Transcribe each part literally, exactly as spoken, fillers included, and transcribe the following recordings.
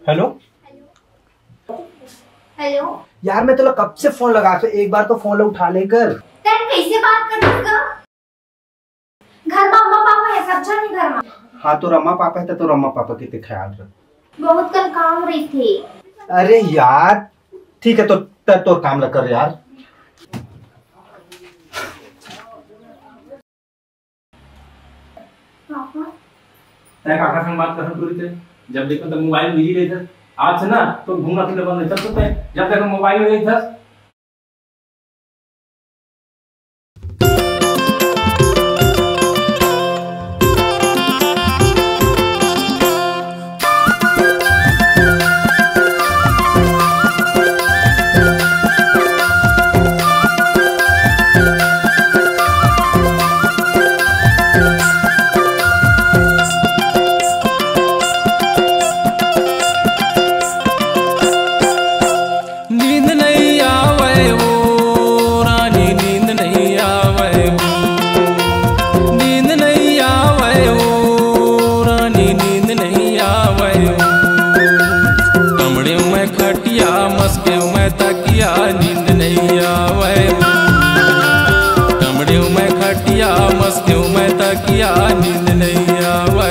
Hello hello यार, मैं तेरा कब से फोन लगा के एक बार तो फोन उठा लेकर। तेरे कैसे बात करेगा? घर में अम्मा पापा है, सब जन घर में। हाँ तो रम्मा पापा है तो रम्मा पापा कितने ख्याल रख। बहुत कल काम रही थी। अरे यार ठीक है तो तो काम लग कर यार। पापा तेरे काका संग बात करन पूरी थे, जब देखो तो मोबाइल बिजी रही था। आज से ना तो घूमना फिरना बंद कर सकते हैं, जब तक मोबाइल में रही था। नींद नहीं आवे, कमरे में खटिया मस्ती में तकिया, नींद नहीं आवे।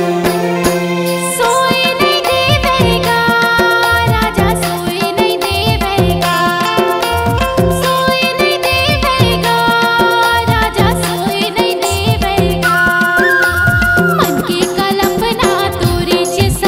सोई नहीं देवेगा राजा, सोई नहीं देवेगा, सोई नहीं देवेगा राजा, सोई नहीं देवेगा। मन की कल्पना तोरी से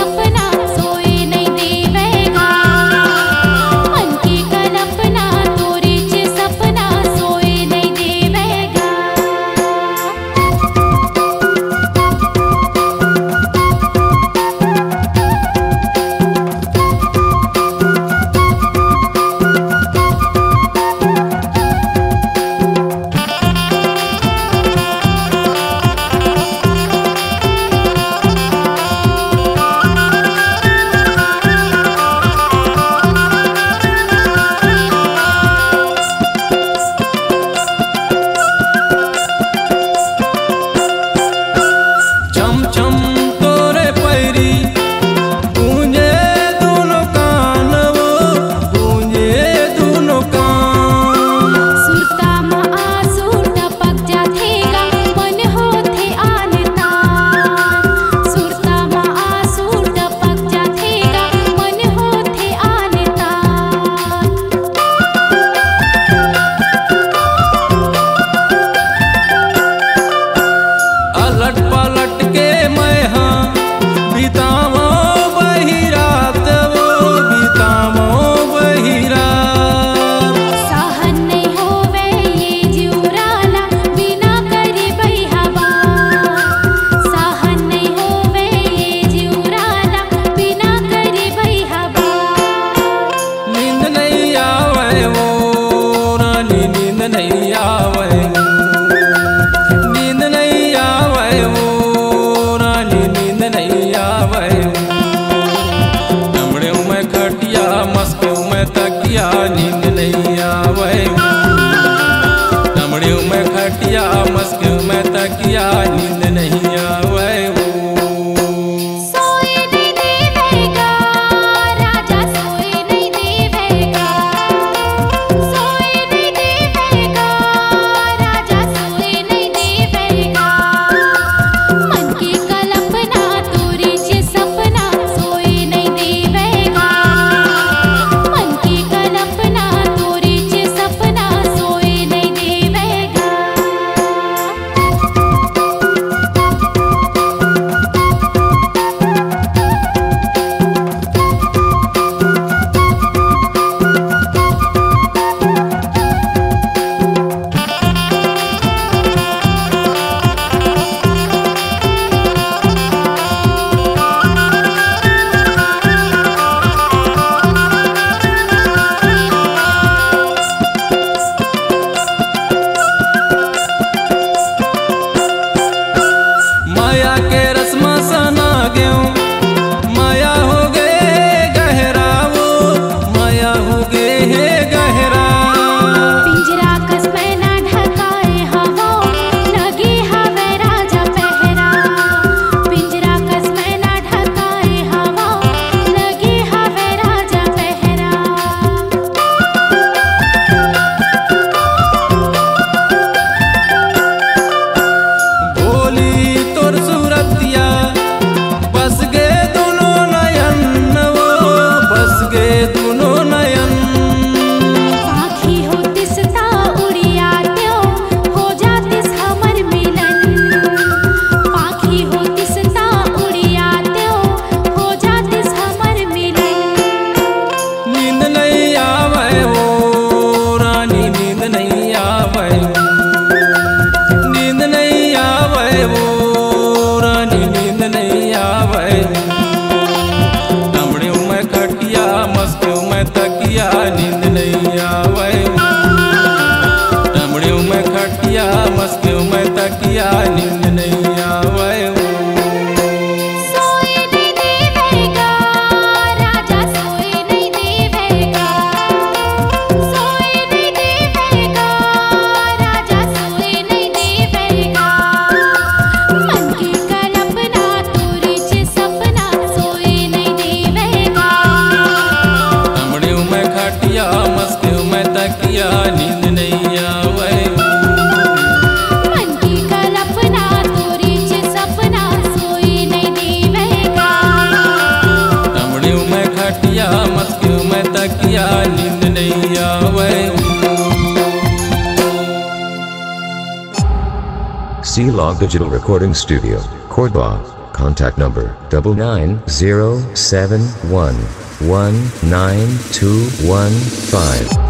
C-Log Digital Recording Studio, Cordoba. Contact number double nine zero seven one one nine two one five.